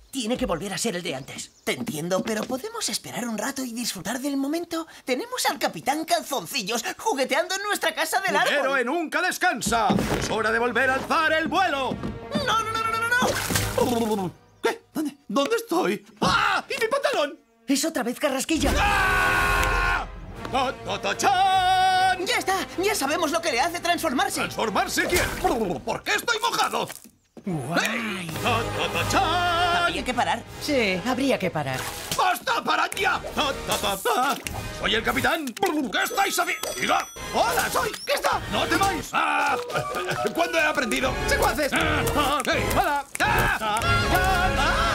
tiene que volver a ser el de antes. Te entiendo, pero ¿podemos esperar un rato y disfrutar del momento? Tenemos al Capitán Calzoncillos jugueteando en nuestra casa del árbol. ¡El héroe nunca descansa! ¡Es hora de volver a alzar el vuelo! ¡No, no, no, no, no, no! ¿Qué? ¿Dónde estoy? ¡Ah! ¡Y mi pantalón! Es otra vez Carrasquilla. ¡Ah! ¡Ta-ta-ta-chan! ¡Ya está! ¡Ya sabemos lo que le hace transformarse! ¿Transformarse quién? ¿Por qué estoy mojado? ¡Hey! ¡Ta-ta-ta-chan! Había que parar. Sí, habría que parar. ¡Basta, parad ya! ¡Ta-ta-ta-ta! ¡Soy el capitán! ¿Qué estáis haciendo? ¡Diga! ¡Hola, soy! ¿Qué está? ¡No temáis! ¡Ah! ¿Cuándo he aprendido? ¡Secuaces! ¡Hey! ¡Hola! ¡Ah! ¡Ah! ¡Ah!